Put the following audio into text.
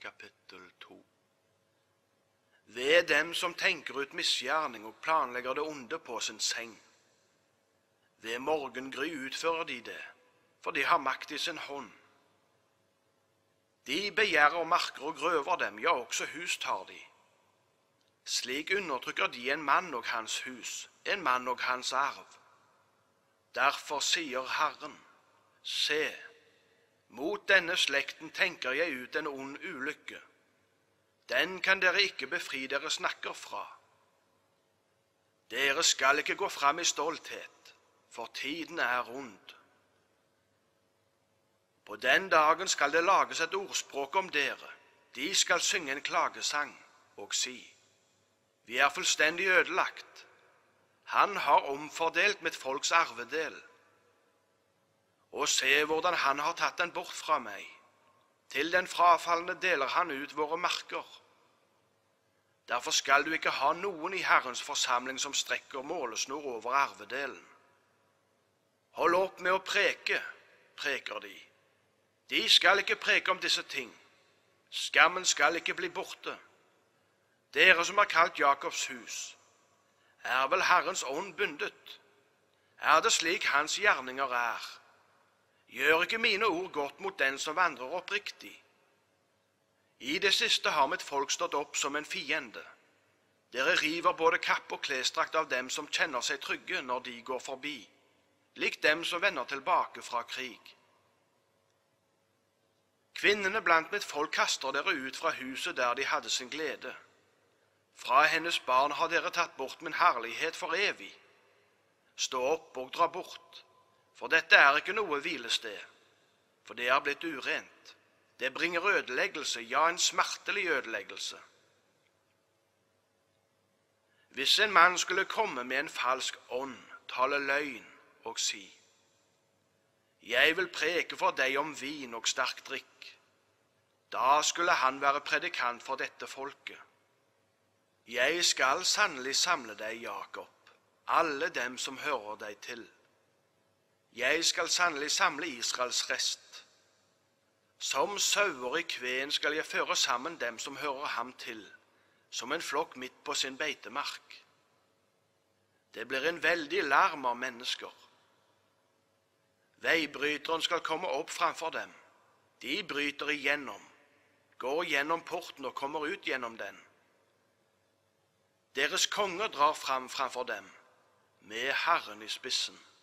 kapittel 2. Ved dem som tenker ut misgjerning og planlegger det onde på sin seng. Ved morgengry utfører de det, for de har makt i sin hånd. De begjærer marker og grøver dem, ja, også hus tar de. Slik undertrykker de en mann og hans hus, en mann og hans arv. Derfor sier Herren, se, mot denne slekten tenker jeg ut en ond ulykke. Den kan dere ikke befri dere snakker fra. Dere skal ikke gå fram i stolthet, for tiden er ond. På den dagen skal det lages et ordspråk om dere. De skal synge en klagesang og si, vi er fullstendig ødelagt. Han har omfordelt mitt folks arvedel. Og se hvordan han har tatt den bort fra meg. Til den frafallende deler han ut våre marker. Derfor skal du ikke ha noen i Herrens forsamling som strekker målesnor over arvedelen. Hold opp med å preke, preker de. De skal ikke preke om disse ting. Skammen skal ikke bli borte. Dere som har kalt Jakobs hus, er vel Herrens ånd bundet? Er det slik hans gjerninger er? Gjør ikke mine ord godt mot den som vandrer oppriktig? I det siste har mitt folk stått opp som en fiende. Dere river både kapp og klesdrakt av dem som kjenner seg trygge når de går forbi, lik dem som vender tilbake fra krig. Kvinnene blant mitt folk kaster dere ut fra huset der de hadde sin glede. Fra hennes barn har dere tatt bort min herlighet for evig. Stå opp og dra bort, for dette er ikke noe hvilested, for det er blitt urent. Det bringer ødeleggelse, ja, en smertelig ødeleggelse. Hvis en mann skulle komme med en falsk ånd, tale løgn og si, jeg vil preke for deg om vin og sterk drikk, da skulle han være predikant for dette folket. Jeg skal sannelig samle deg, Jakob, alle dem som hører deg til. Jeg skal sannelig samle Israels rest. Som sauer i kveen skal jeg føre sammen dem som hører ham til, som en flokk midt på sin beitemark. Det blir en veldig larm av mennesker. Veibryteren skal komme opp framfor dem. De bryter igjennom, går gjennom porten og kommer ut gjennom den. Deres konger drar fram framfor dem, med Herren i spissen.